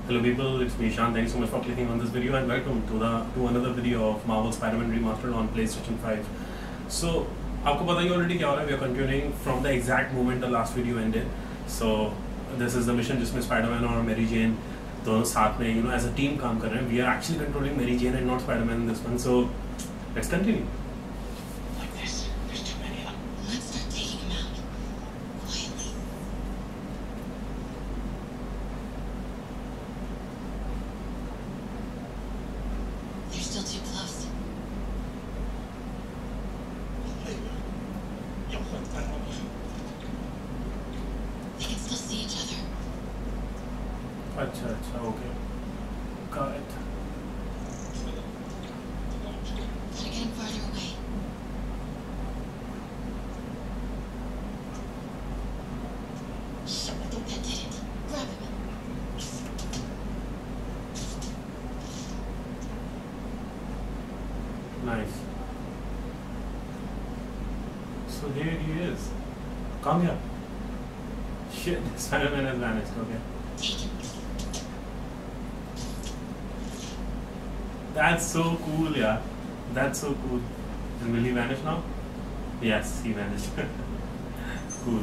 Hello people, it's me Shan. Thanks so much for clicking on this video and welcome to another video of Marvel Spider-Man Remastered on PlayStation 5. So आपको पता ही already क्या हो रहा है? We are continuing from the exact moment the last video ended. So this is the mission जिसमें Spider-Man और Mary Jane दोनों साथ में as a team काम कर रहे हैं. We are actually controlling Mary Jane and not Spider-Man in this one. So let's continue. अच्छा okay. Got it. They're getting farther away. Shit, I think that did it. Grab him. Nice. So here he is. Come here. Shit, Spider-Man has vanished. Okay. Take him. That's so cool, yeah. That's so cool. And will he vanish now? Yes, he vanished. Cool.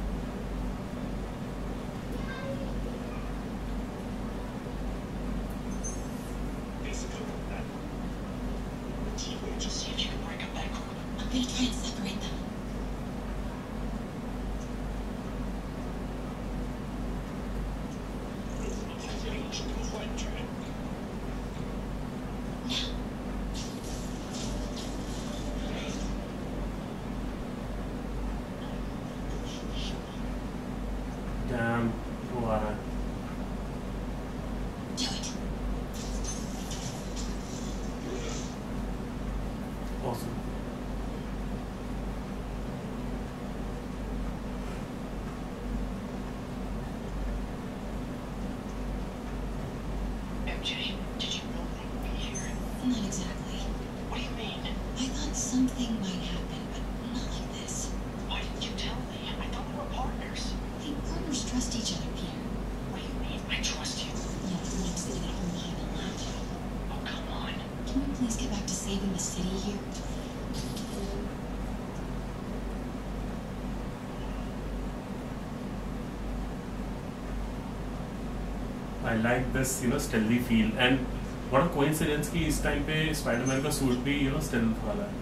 Just see if you can break up that group. I'm gonna try and separate them. Damn, वो आ रहा है. Do it. Awesome. MJ, did you know they would be here? Not exactly. What do you mean? I thought something might happen, but not like this. Why didn't you tell me? I thought we were partners. Hey, partners trust each other, Peter. What do you mean? I trust you. Yeah, but when I'm sitting at home behind a laptop. Oh, come on. Can we please get back to saving the city here? I like this, stealthy feel. And what a coincidence कि इस time पे Spider-Man का suit भी, stealth वाला है.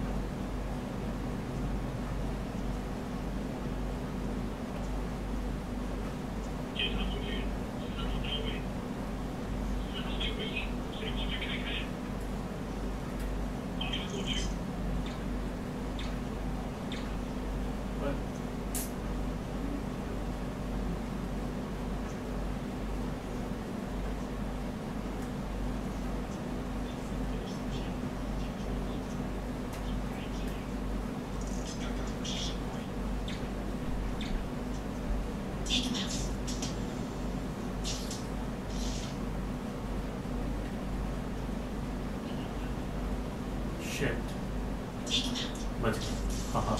Take him out. Shit. Take him out. बच गया. हाहा.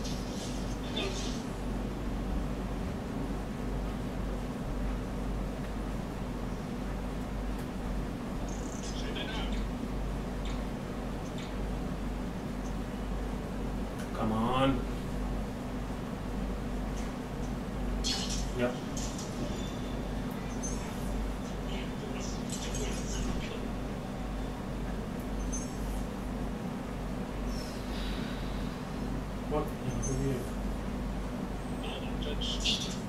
Come on. Do it. Yep. What? Take it.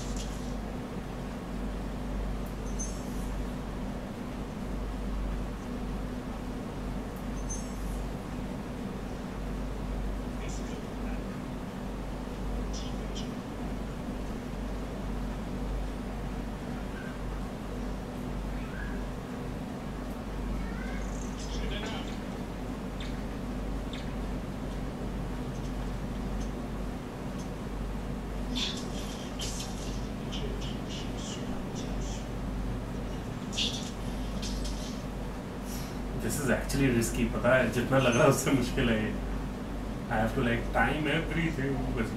This is actually risky. पता है जितना लग रहा है उससे मुश्किल है ये. I have to like time everything. बच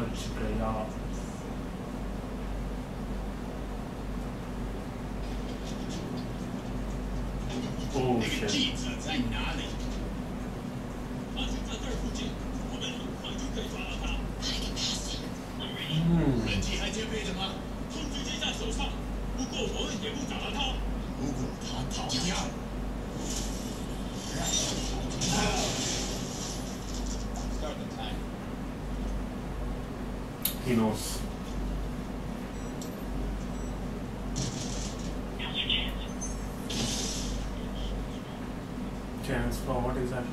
गया. Oh shit. 记者在哪里？而且在这儿附近，我们很快就可以抓到他。 Gotta get past him. 人质还兼备着吗？控制权在手上，不过我们也不找到他。如果他逃掉， Start the time. He knows. Now's your chance. Chance for what exactly?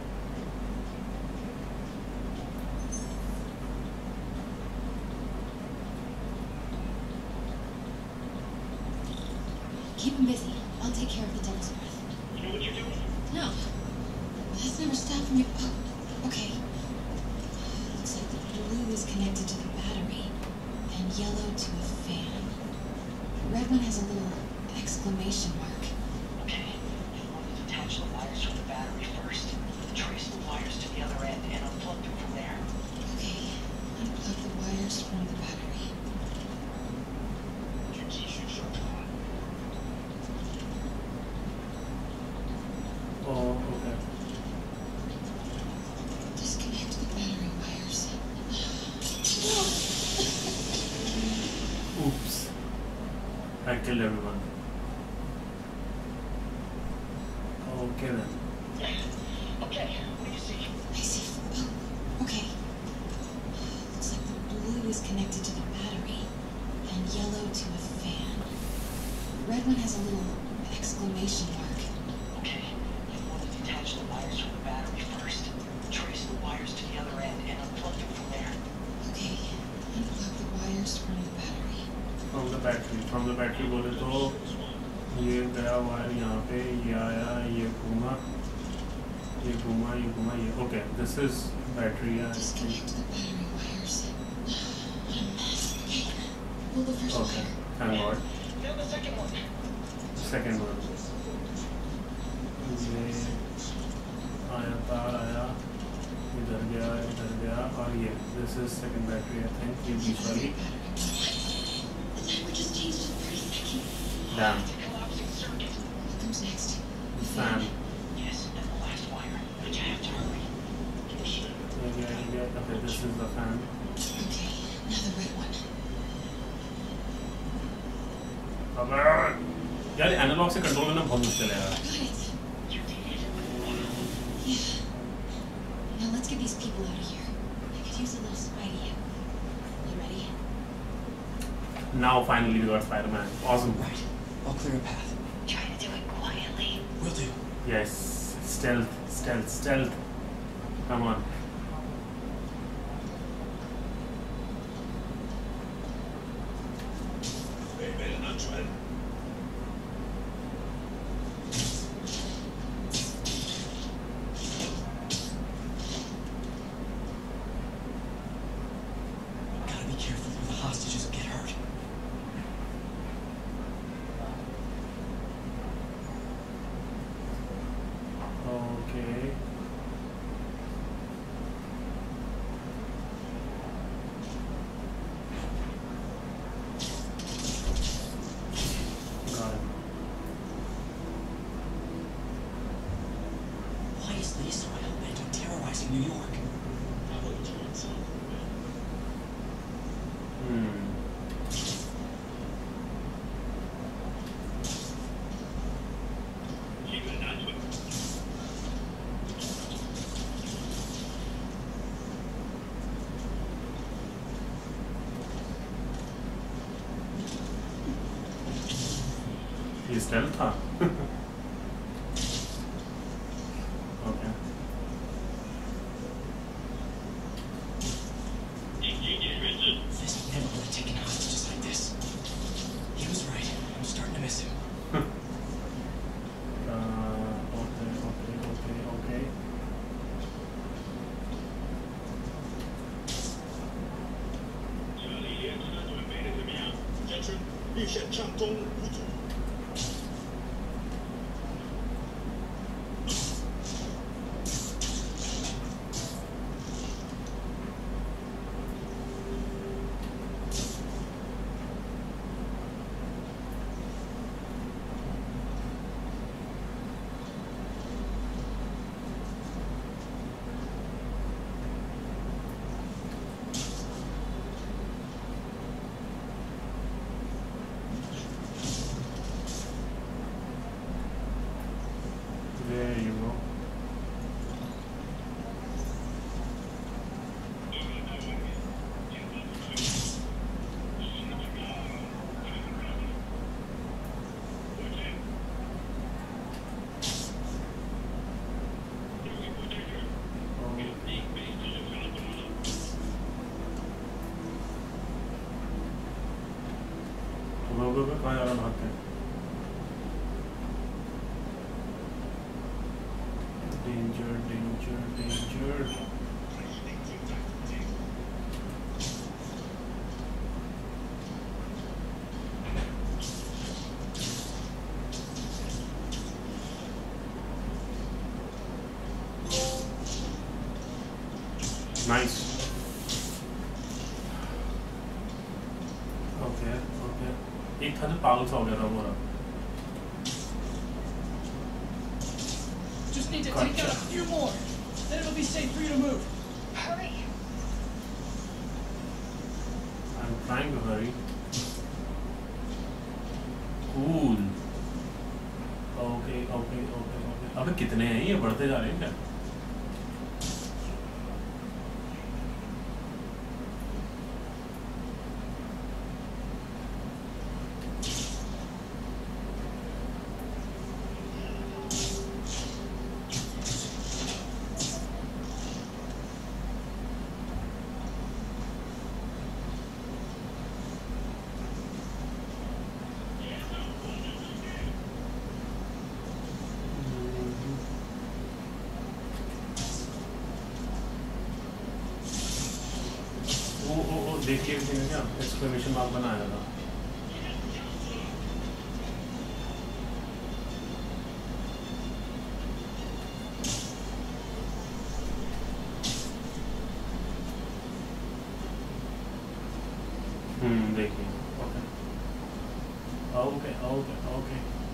Keep him busy. I'll take care of the devil's breath. You know what you're doing? No. That's never stopped me. Oh, okay. Looks like the blue is connected to the battery, and yellow to a fan. The red one has a little exclamation mark. Okay, you want to detach the wires from the battery first. Trace the wires to the other end and unplug them from there. Okay, unplug the wires from the battery. 去继续搜查。 Oh, okay. Disconnect the battery wires. Oops. I killed everyone. Okay then. Okay, what do you see? I see. Oh, okay. Looks like the blue is connected to the battery, and yellow to a fan. The red one has a little exclamation mark. Okay, you want to detach the wires from the battery first. Trace the wires to the other end and unplug them from there. Okay, unplug the wires from the battery. From the battery बोले तो ये गया wire यहाँ पे, ये आया, ये घूमा, ये घूमा, ये घूमा, ये. Okay, this is battery. Yeah. Disconnect the battery wires. What a mess. Okay, pull the first Okay, wire. thank God. Now the second one. Second one. ये आया तार आया, इधर गया और ये. This is second battery I think. ये बीच वाली. The timer just changed to 30 seconds. Damn. Collapsing circuit. What comes next? The fan. Yes, and the last wire. But you have to hurry. Yeah. Okay, this is the fan. Okay, now the red one. Come on. यार analog से control करना बहुत मुश्किल है यार. Got it. You did it. Yeah. Now let's get these people out of here. I could use a little Spidey. You ready? Now finally we got Spider-Man. Awesome. Right. I'll clear a path. Try to do it quietly. Will do. Yes. Stealth. Come on. 北北人安全。 Gotta be careful or the hostages will get hurt. Okay. Got it. Why is Lisa Elemental terrorizing New York? 他会这样做。 一个男人。 ये stealth था. Okay. 紧急点原质。 Fisk never would have taken hostages like this. He was right. I'm starting to miss him. Okay. 这里列车准备的怎么样？先生，预先畅通无阻。 Okay. गो कहाँ जा रहा भाग के? Danger, danger, danger. Nice. Okay, okay. एक था जो पागल सा हो गया था वो. Just need to take out a few more. Then it'll be safe for you to move. Hurry. I'm trying to hurry. Cool. Okay, okay, okay, okay. अबे कितने हैं ये बढ़ते जा रहे हैं क्या? वो देखिए इसने क्या एक्सक्लेमेशन मार्क बनाया था. देखिए. Okay okay okay okay.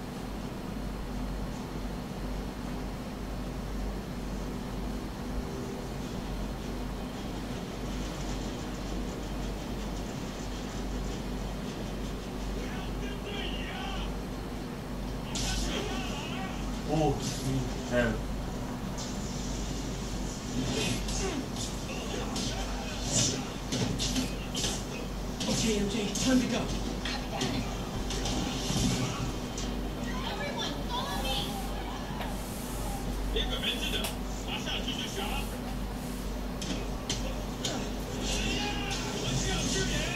Oh, hell. Okay, MJ, time to go. Everyone, follow me. 这个门子的，马上继续想。我需要支援。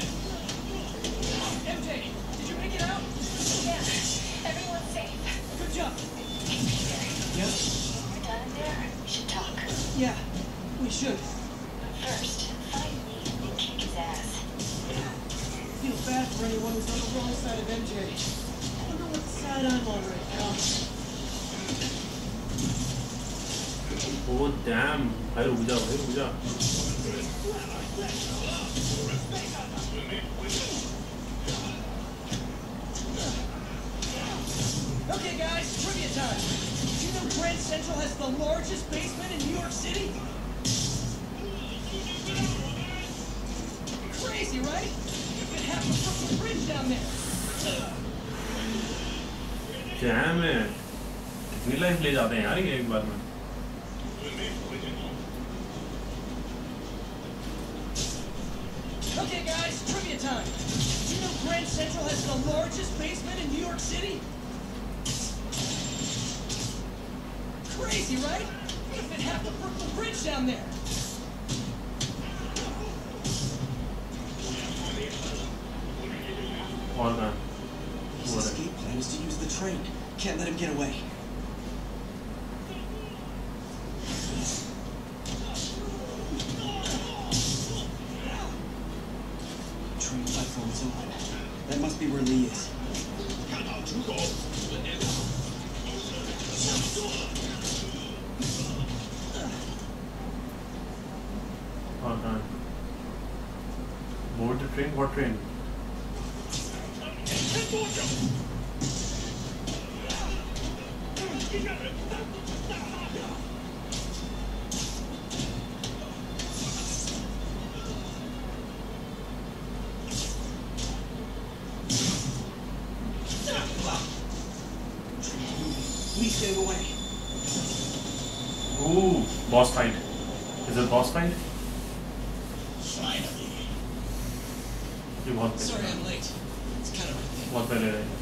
MJ, did you make it out? Yeah, everyone's safe. Good job. We're done in there. We should talk. Yeah, we should. But first, find me and kick his ass. Feel bad for anyone who's on the wrong side of MJ. I wonder what side I'm on right now. Oh damn. भाई रुक जा भाई रुक जा. Okay, guys, trivia time. Do you know Grand Central has the largest basement in New York City? Crazy, right? You could have a Brooklyn Bridge down there. Damn it. कितनी life ले जाते हैं यार ये एक बार में. Okay, guys, trivia time. Do you know Grand Central has the largest basement in New York City? Crazy, right? You could have the Brooklyn Bridge down there. और कहाँ? His escape plan is to use the train. Can't let him get away. Train platform is open. That must be where Lee is. 看到出口，稳点走。上座。 और कहाँ? Board the train? What train? 撑多久？一个人大拉掉。 Lee's getting away. Ooh, boss fight. Is it boss fight? Finally. ये बहुत Sorry I'm late. It's kind of my thing. बहुत पहले रहे.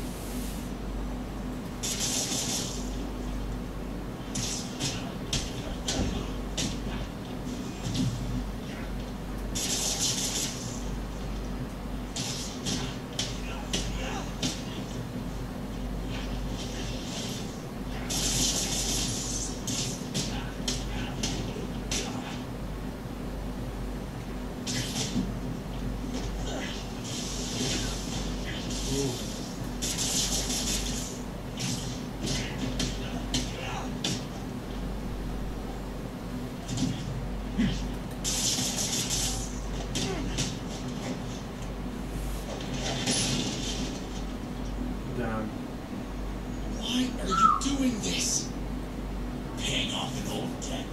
Why are you doing this? Paying off an old debt.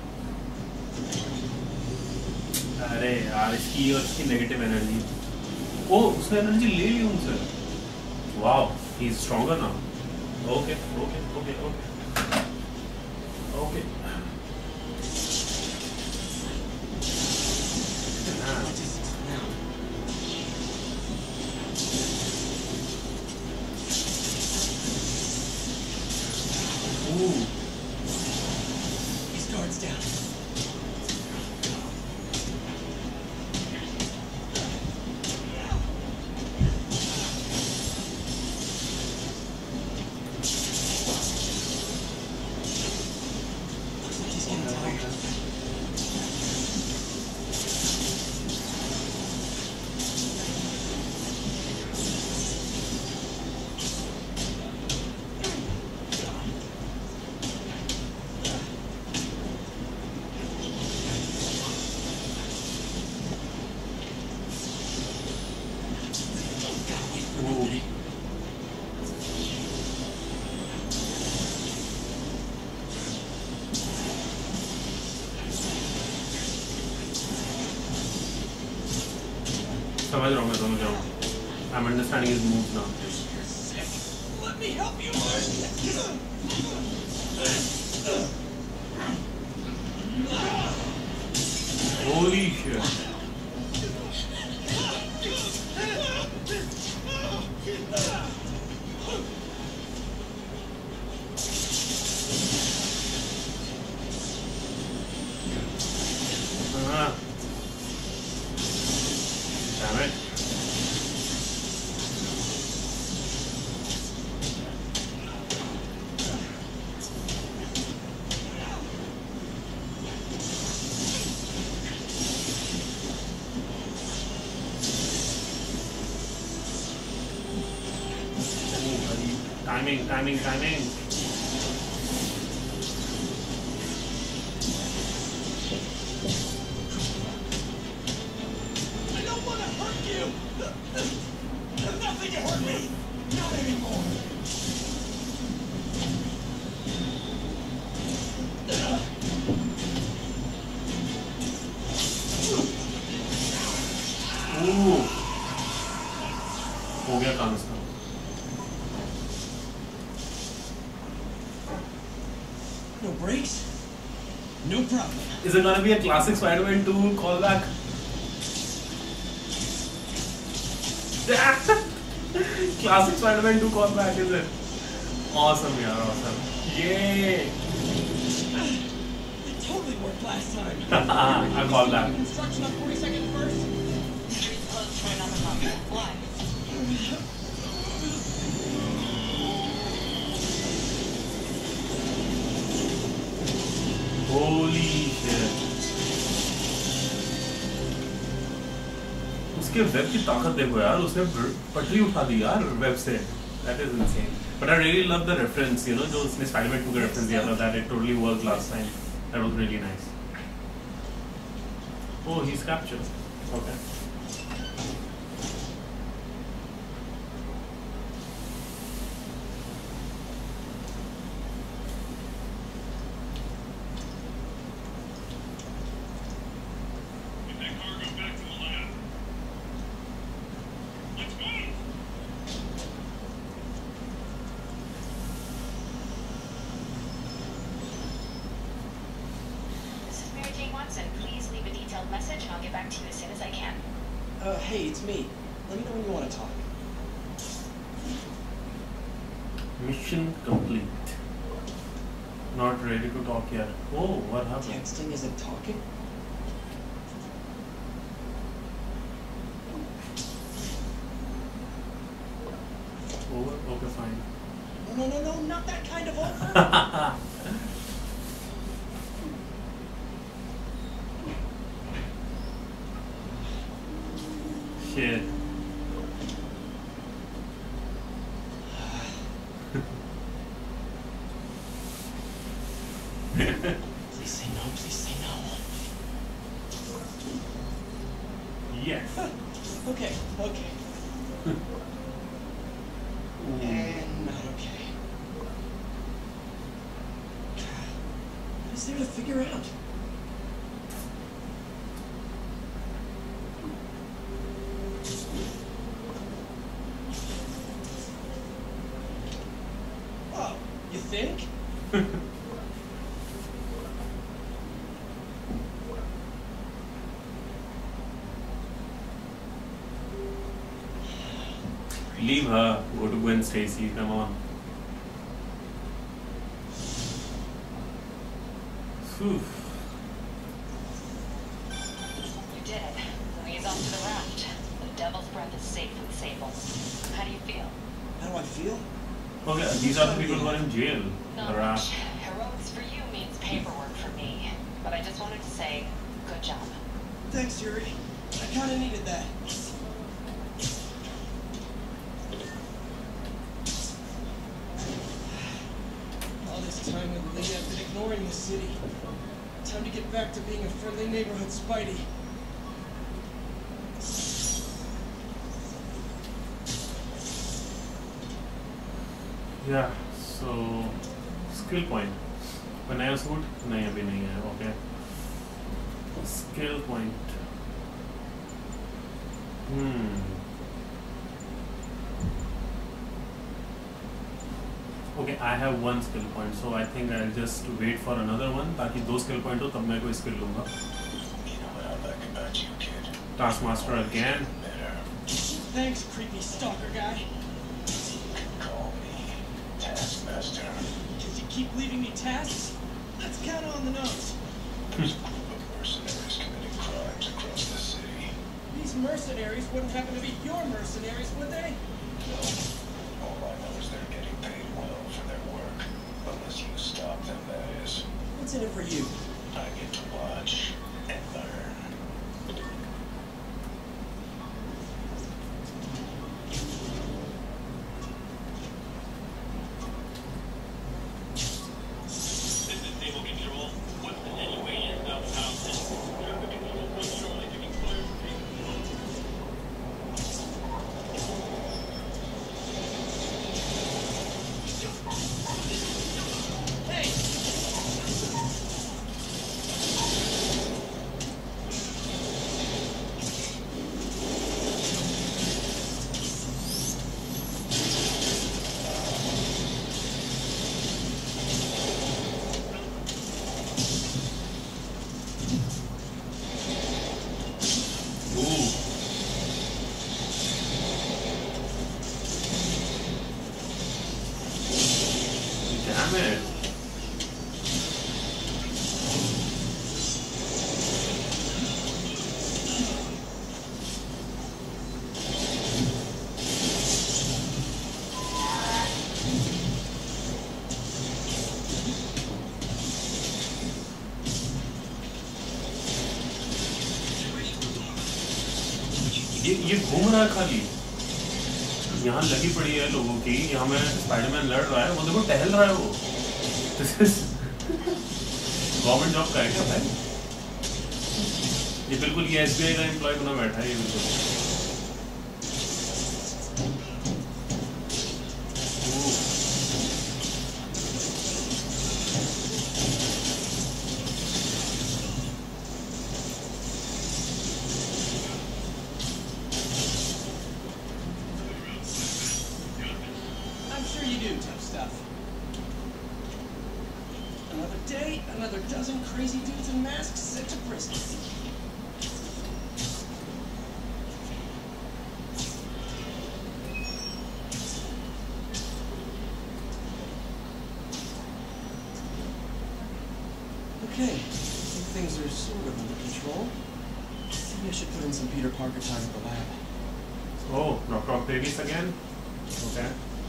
अरे यार इसकी negative energy ओ उसने energy ले ली उनसे wow he is stronger now okay okay okay okay okay What is it now? ooh His guard's down. Looks like he's getting tired. ooh समझ रहा हूँ I'm understanding his moves now Let me help you. holy shit damn it Timing. I don't want to hurt you. Nothing to hurt me. Not anymore. Ooh. हो गया काम इसका No brakes? No problem. Is it gonna be a classic Spider-Man 2 callback? Classic Spider-Man 2 callback, is it? Awesome, yaar, awesome. Yay! It totally worked last time. I call that. Construction on 42nd first. Street's closed for another month. Why? Holy shit. उसके web की ताकत देखो यार उसने पटरी उठा दी यार web से that is insane but I really love the reference you know जो उसने Spider-Man 2 का reference दिया था that it totally worked last time that was really nice oh he's captured okay Get that cargo back to the lab. Let's move. This is Mary Jane Watson. Please leave a detailed message and I'll get back to you as soon as I can. Hey, it's me. Let me know when you want to talk. mission complete not ready to talk yet oh what happened Texting isn't talking? over okay fine No, not that kind of over. shit Please say no, please say no. yes Okay. And not okay. there to figure out? Oh, you think? Leave her. Go to Gwen Stacy. Come on. Phew. You did it. Louise off to the raft. The Devil's Breath is safe with Sable. How do you feel? How do I feel? Okay, these are the people who are in jail. Not The much. raft. Heroics for you means paperwork for me. But I just wanted to say, good job. Thanks, Yuri. I kinda needed that. All this time with Lee, I've been ignoring the city. Time to get back to being a friendly neighborhood Spidey. Yeah, so skill point. कोई नया suit नहीं अभी नहीं है. Okay. Skill point. Okay, I have one skill point, so I think I'll just wait for another one. ताकि दो skill point हो तब मैं कोई skill लूँगा. You know what I like about you, kid? Taskmaster again. Better. Thanks, creepy stalker guy. Call me Taskmaster. Because you keep leaving me tasks? That's kinda on the nose. There's a group of mercenaries committing crimes across the city. These mercenaries wouldn't happen to be your mercenaries, would they? No. All I know is they're getting paid well for their work. Unless you stop them, that is. What's in it for you? I get to watch and learn. This is Naval Control. What's the situation downtown? Traffic control from Charlie to be cleared for Hey! Ooh. Damn it. ये घूम रहा है खाली. यहाँ लगी पड़ी है लोगों की. यहाँ में स्पाइडरमैन लड़ रहा है. वो देखो टहल रहा है वो. This is गवर्नमेंट जॉब का है क्या भाई? ये बिल्कुल ये SBI का एम्प्लॉय बना बैठा है ये बिल्कुल. I'm sure you do, tough stuff. Another day, another dozen crazy dudes in masks sent to prison. Okay, I think things are sort of under control. Maybe I should put in some Peter Parker time at the lab. Oh, Dr. Octavius again? Okay.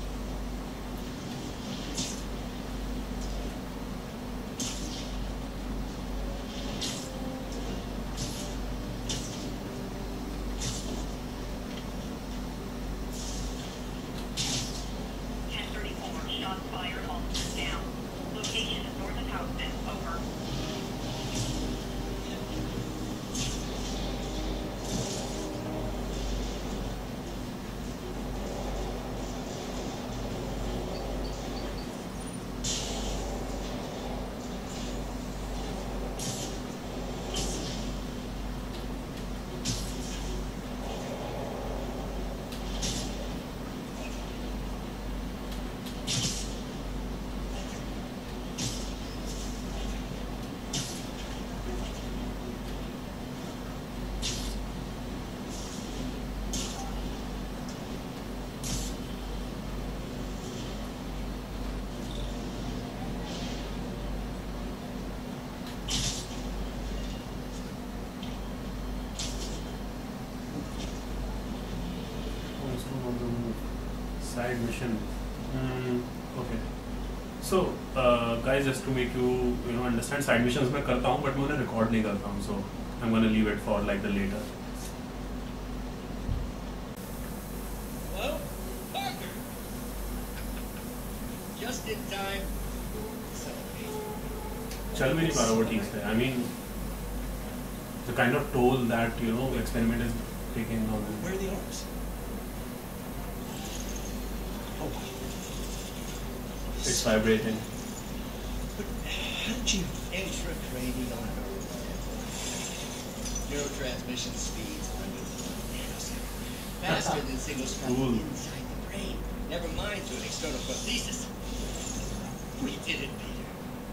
Shots fired, officers down. Location is north of Houston. Over. side mission. Okay. So, guys, just to make you understand, side missions मैं करता हूँ, but मैं उन्हें record नहीं करता हूँ. So I'm gonna leave it for like the later. Hello? Parker! Just in time. चल भी नहीं पा रहा वो ठीक से. I mean, the kind of toll that experiment is taking on them. Where are the arms? Oh, It's vibrating. but how did you? Intracranial neurotransmission speeds under the nanosecond. Faster than single strand Cool. inside the brain. Never mind to an external prosthesis. We did it, Peter.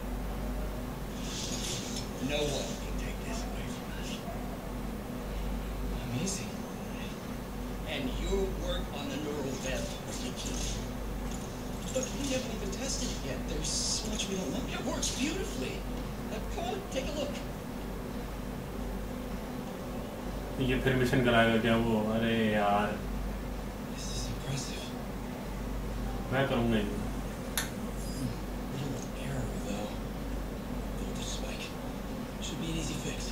No one can take this away from us. Amazing. And your work on the neural web was the key. Look, we haven't even tested it yet. There's so much we don't know. It works beautifully. Come on, take a look. ये फिर mission कराएगा क्या वो? अरे यार, This is impressive. मैं करूँगा ये. Little error, though. Voltage spike. Should be an easy fix.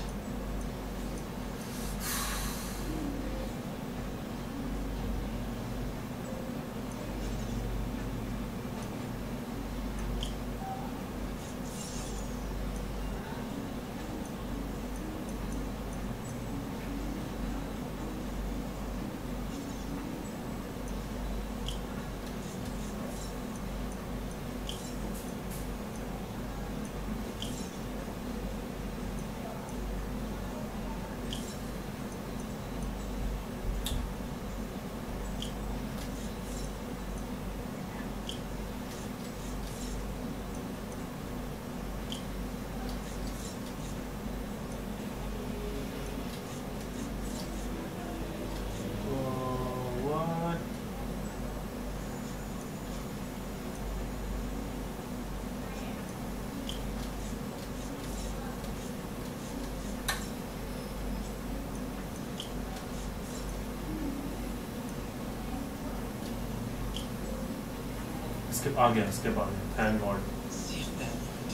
What? Skip आ गया. Thank God. See if that worked.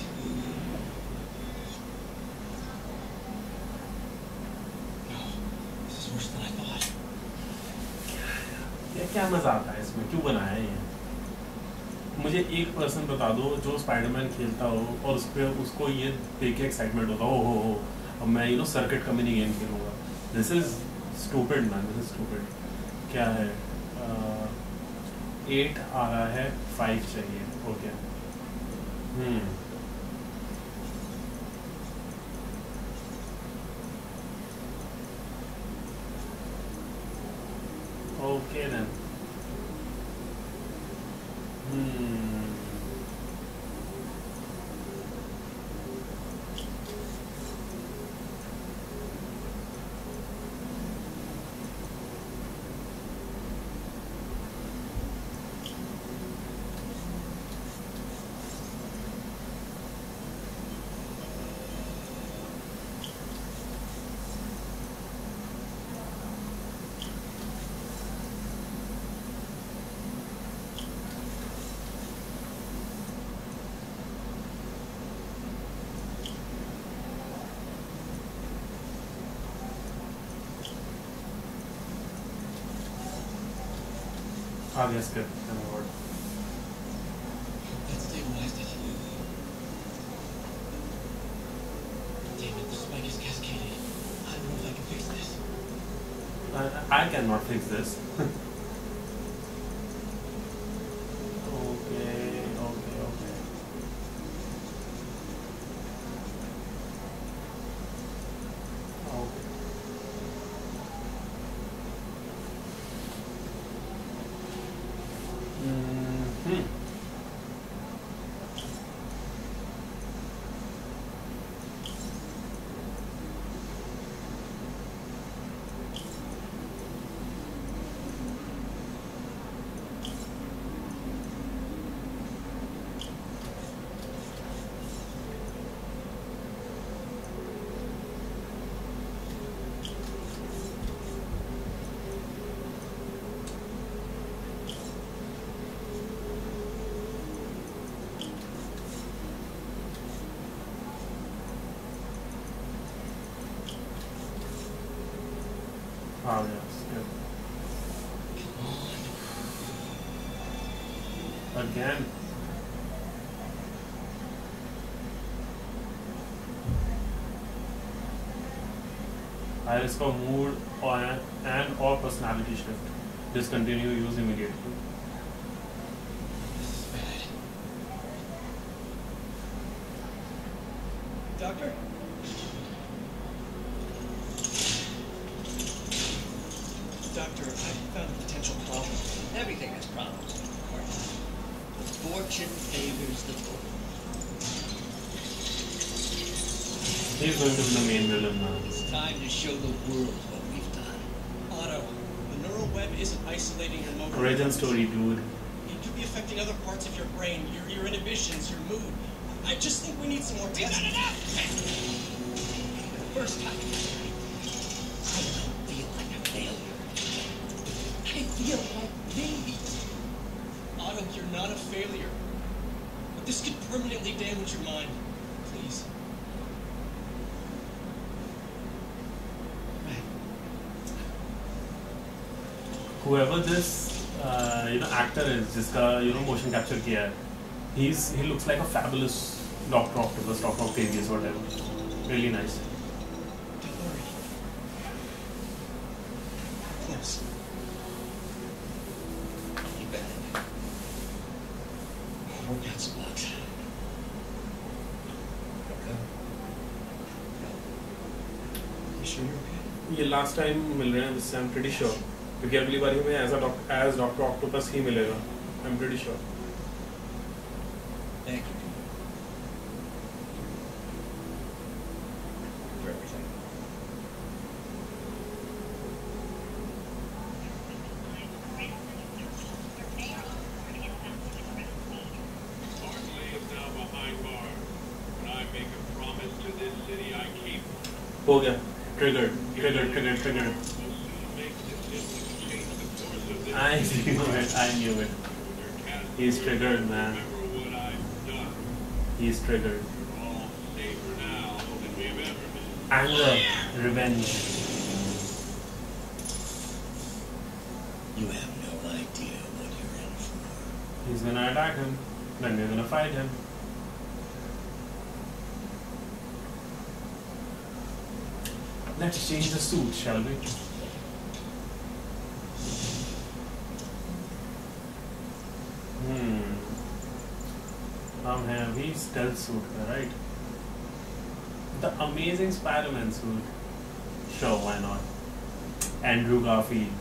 No, this is worse than I thought. ये क्या मजा आता है इसमें? क्यों बनाया है ये? मुझे एक पर्सन बता दो जो स्पाइडरमैन खेलता हो और उसको ये देख के एक्साइटमेंट होता हो अब मैं सर्किट का मिनी गेम खेलूंगा. This is stupid man. This is stupid. क्या है? 8 आ रहा है, 5 चाहिए. Okay. Okay then. Yes, good. That stabilized it. Damn it, the spike is cascaded. I don't know if I can fix this. I cannot fix this. Okay. Ah, yes. Yeah. Again. Iris का mood and/or personality shift. Discontinue use immediately. This is bad. Doctor? Doctor, I found a potential problem. Everything has problems, of course. But fortune favors the bold. He's going to be the main villain now. It's time to show the world what we've done. Otto, the neural web isn't isolating your motor. Origin story, dude. It could be affecting other parts of your brain, your inhibitions, your mood. I just think we need some more tests. For the first time, I don't feel like a failure. I feel like me. Otto, you're not a failure. But this could permanently damage your mind. Please. Whoever this actor is, जिसका motion capture किया है, he looks like a fabulous Dr. Octopus, Dr. Octavius, whatever. Really nice. Don't worry. Close. You bet. Work out some bugs. Okay. You sure you're okay? ये last time मिल रहे हैं, this I'm pretty sure. क्योंकि अगली बारी में as Dr. Octopus ही मिलेगा. I'm pretty sure. Thank you. For everything. Barclay is now behind bars. When I make a promise to this city, I keep. हो गया. Triggered. I knew it. He's triggered, man. He's triggered. Anger, revenge. You have no idea what you're in for. He's gonna attack him. Then we're gonna fight him. Let's change the suit, shall we? हम हैं अभी stealth suit का, right? The Amazing Spider-Man suit. Sure, why not? Andrew Garfield.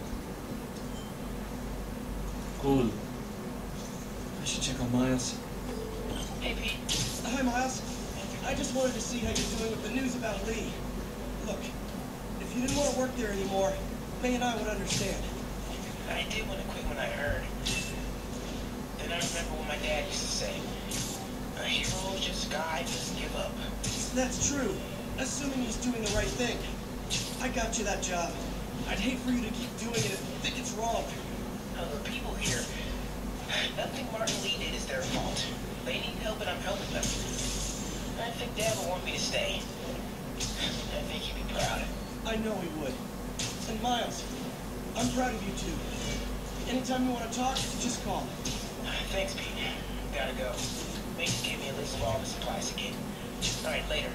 Cool. I should check on Miles. Hey, Pete. Hi, Miles. I just wanted to see how you're doing with the news about Lee. Look, if you didn't want to work there anymore, May and I would understand. I did want to quit when I heard. Then I remember what my dad used to say. A hero is just a guy who doesn't give up. That's true, assuming he's doing the right thing. I got you that job. I'd hate for you to keep doing it if you think it's wrong. Now, the people here, nothing Martin Lee did is their fault. They need help and I'm helping them. I think Dad will want me to stay. I think he'd be proud. I know he would. And Miles, I'm proud of you too. Anytime you want to talk, just call. Thanks, Pete. Gotta go. May just gave me a list of all the supplies to get. All right, later.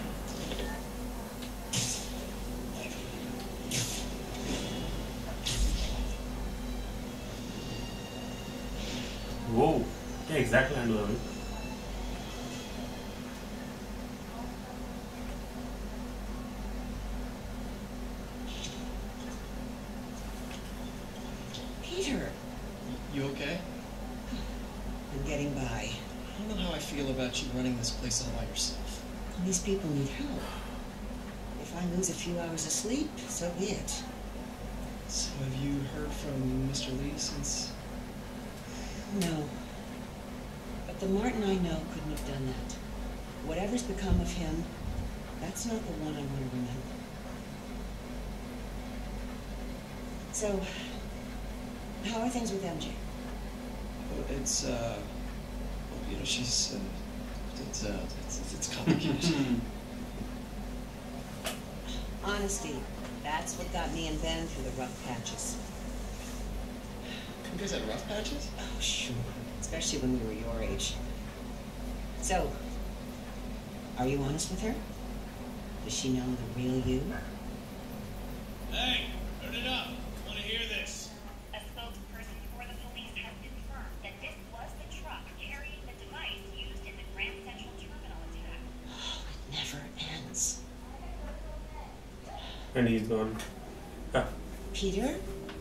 Whoa. Yeah, exactly. I know. Peter, You okay? I'm getting by. I don't know how I feel about you running this place all by yourself. These people need help. If I lose a few hours of sleep, so be it. So have you heard from Mr. Lee since? No. But the Martin I know couldn't have done that. Whatever's become of him, that's not the one I want to remember. So, how are things with MJ? Oh, it's you know, she's it's complicated. Honesty. That's what got me and Ben through the rough patches. You guys had rough patches? Oh, sure. Especially when we were your age. So, are you honest with her? Does she know the real you? Hey, turn it up. I want to hear this. A spokesperson for the police has confirmed that this was the truck carrying the device used in the Grand Central Terminal attack. Oh, it never ends. And he's gone. Ah. Peter?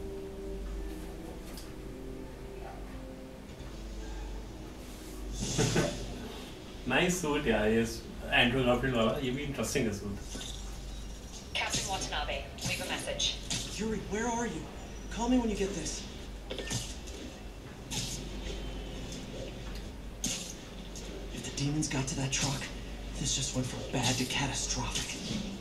Nice suit, yeah. Yes, Andrew Garfield wala. ये भी interesting है suit. Captain Watanabe, leave a message. Yuri, where are you? Call me when you get this. If the demons got to that truck, this just went from bad to catastrophic.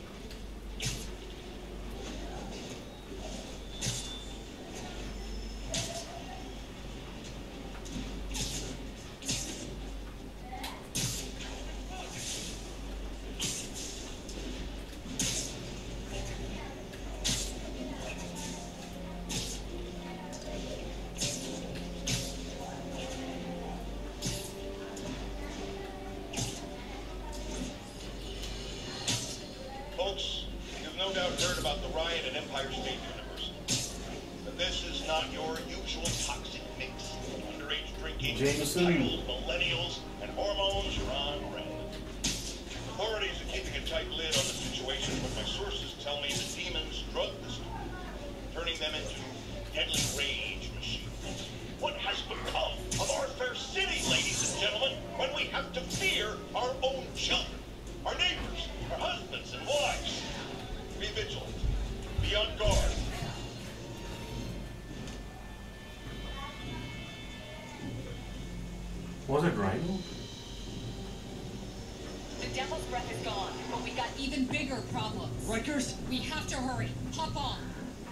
Folks, you've no doubt heard about the riot at Empire State University. But this is not your usual toxic mix of underage drinking, Jameson. titles, millennials, and hormones run rampant. Authorities are keeping a tight lid on the situation, but my sources tell me the demons drug the students, turning them into deadly rage machines. What has become of our fair city, ladies and gentlemen, when we have to fear our own children, our neighbors, our husbands and wives? Be vigilant. Be on guard. Was it Rhino? The Devil's Breath is gone, but we got even bigger problems. Rikers? We have to hurry. Hop on.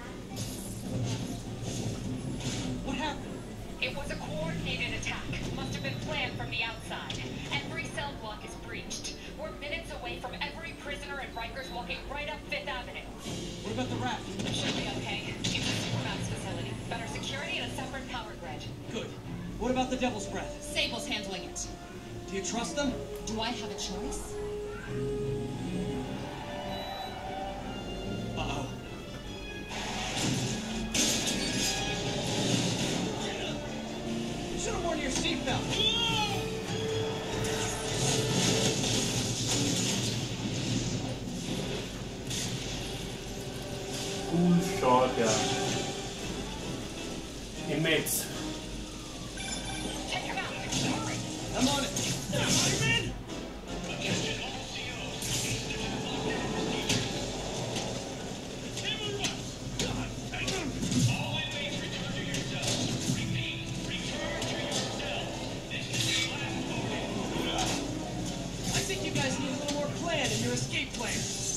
What happened? It was a coordinated attack. Must have been planned from the outside. Every cell block is breached. We're minutes away from every prisoner and Rikers walking right up Fifth Avenue. What about the raft? It should be okay. It's a Supermax facility. Better security and a separate power grid. Good. What about the Devil's Breath? Sable's handling it. Do you trust them? Do I have a choice? Uh-oh. You should have worn your seatbelt. Cool shot, yeah. Inmates. Take him out. Hurry. I'm on it. I'm in. I think you guys need a little more plan in your escape plan.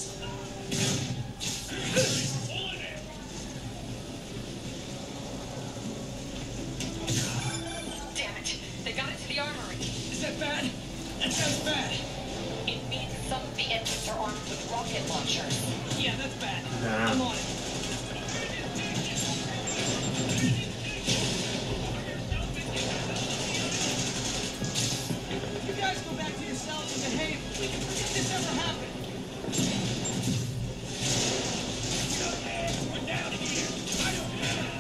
Damn it. They got into the armory. Is that bad? That sounds bad. It means some of the engines are armed with rocket launchers. Yeah, that's bad. Nah. I'm on it. You guys go back to your cells and behave. If this ever happened. We're down here. I don't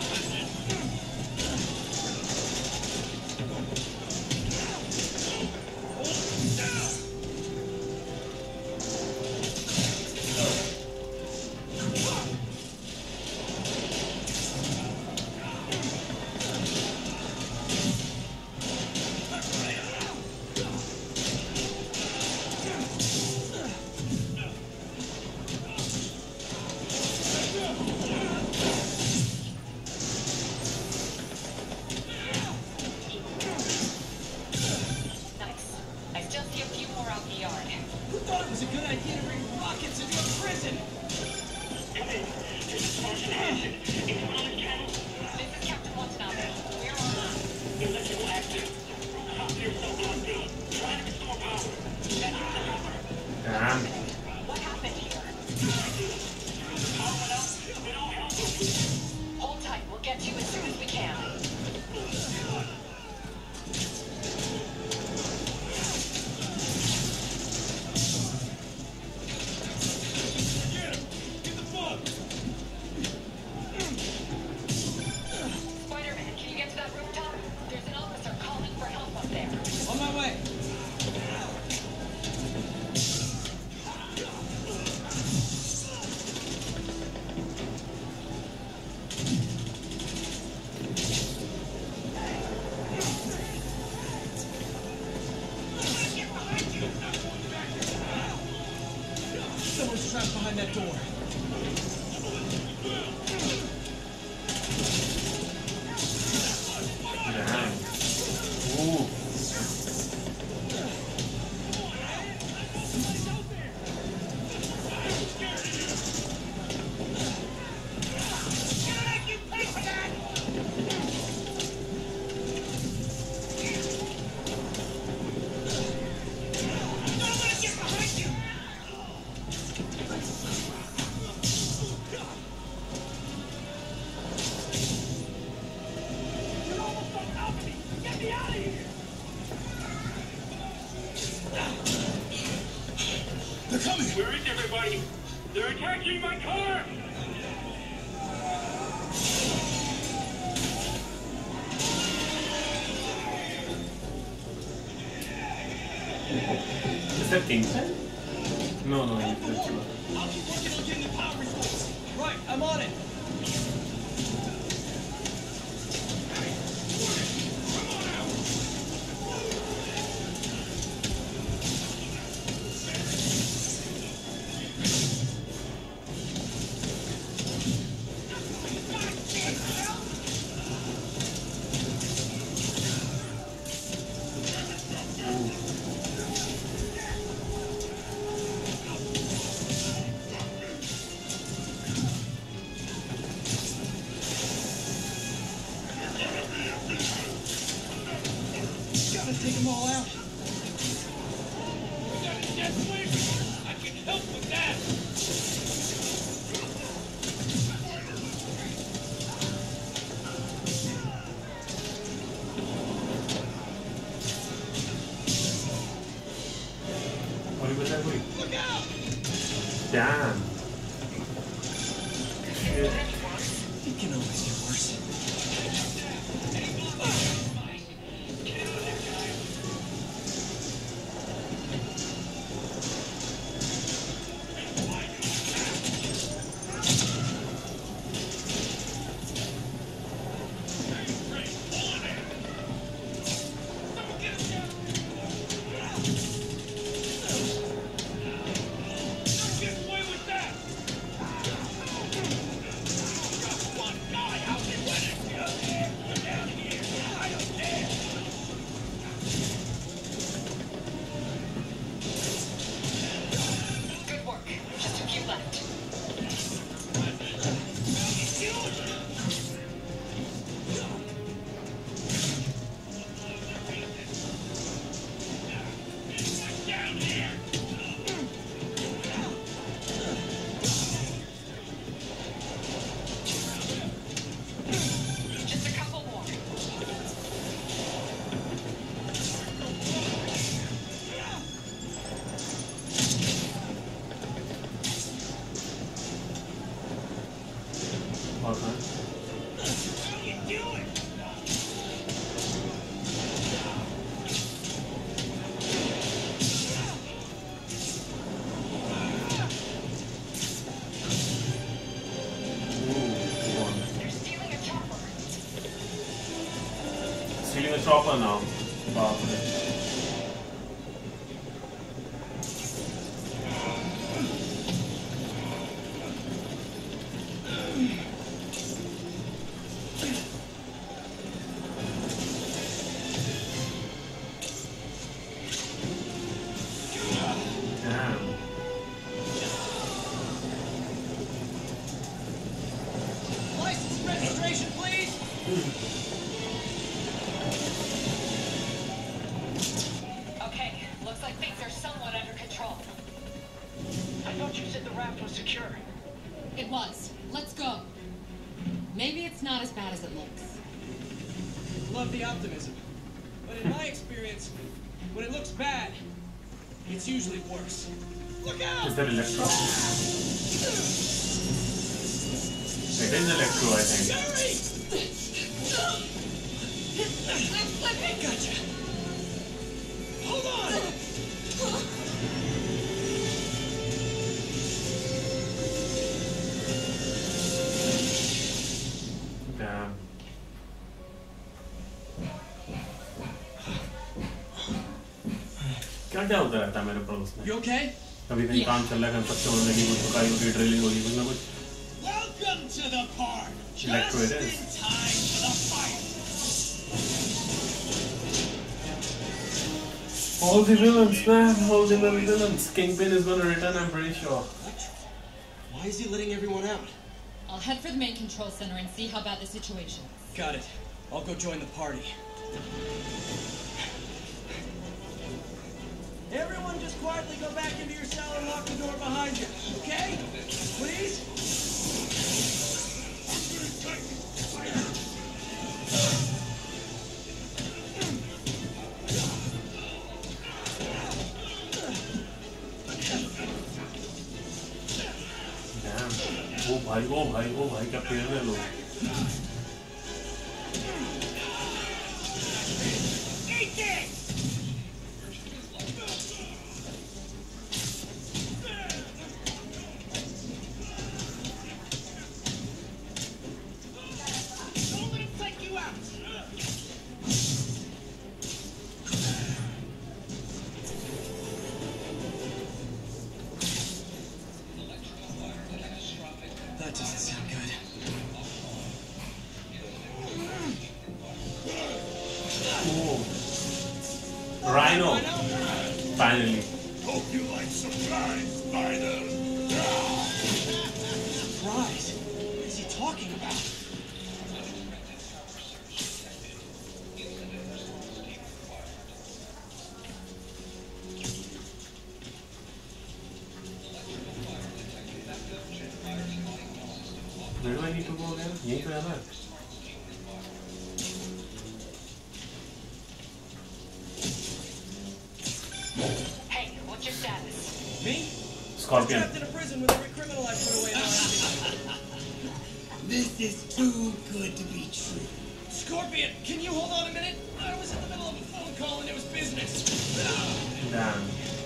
Nice. I still see a few more out in the yard. Who thought it was a good idea to bring rockets into a prison? This is Captain Watanabe. We're on. Electrical active. Copy yourself on me. Try to restore power. That's the cover. Damn. What happened here? Power went out behind that door. Damn. Ooh. They're coming! Where is everybody? They're attacking my car! Is that Kingston? No, no, it's not. I'll keep working on getting the power resource. Right, I'm on it. Gotta take them all out. We got a dead swing! I can help with that! What was that? Wait. Look out! Damn. Shit. It can always get worse. Get away with that! One guy out there winning! Get down here! I don't care! Good work. Just a few left. Down here! Just a couple more. Okay. What are you doing? Ooh, one. They're stealing a chopper. Stealing a chopper now. Wow. Damn. License registration, please! Okay, looks like things are somewhat under control. I thought you said the raft was secure. It was. Let's go. Maybe it's not as bad as it looks. Love the optimism. But in my experience, when it looks bad, it's usually worse. Look out! Is that Electro? It is Electro, I think. Hurry! Gotcha. Hold on! Damn. क्या क्या होता रहता है मेरे पड़ोस में? You okay? अभी कहीं काम चल रहा है, कंस्ट्रक्शन होने लगी, कुछ कार्य होगी, ड्रिलिंग होगी, कुछ ना कुछ. Welcome to the party. Electro it Just is. in time for the fight. All the villains, man, all the villains. Kingpin is gonna return, I'm pretty sure. Why is he letting everyone out? I'll head for the main control center and see how bad the situation is. Got it. I'll go join the party. Everyone just quietly go back into your cell and lock the door behind you, okay? Please? Damn. Oh भाई, क्या पेड़ में लोग. Don't let him take you out. That doesn't sound good. Oh. Rhino. Finally. Hope you like surprise, Spider. Surprise? What is he talking about? Where do I need to go again? यहीं पे जाना है. Hey, what's your status? Me? Scorpion. Trapped in a prison with every criminal I put away last week. This is too good to be true. Scorpion, can you hold on a minute? I was in the middle of a phone call and it was business. Damn.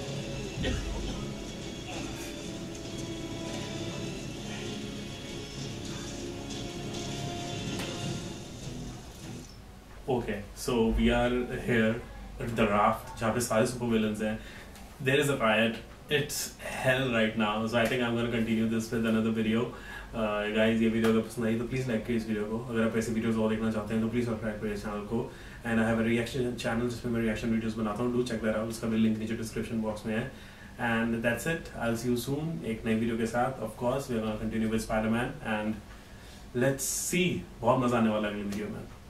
Okay, so we are here at the raft जहाँ पे सारे super villains हैं. There is a riot. It's hell right now. So I think I'm gonna continue this with another video. Guys, ये video अगर पसंद आई तो please like करिए इस वीडियो को. अगर आप ऐसे वीडियोस और देखना चाहते हैं तो प्लीज़ सब्सक्राइब करिए चैनल को. And I have a reaction channel जिसमें मैं रिएक्शन वीडियोस बनाता हूँ. Do check that out. उसका भी लिंक नीचे डिस्क्रिप्शन बॉक्स में है. And that's it. I will see you soon एक नई वीडियो के साथ. Of course we are gonna continue with Spiderman and let's see. बहुत मजा आने वाला है अगली वीडियो में.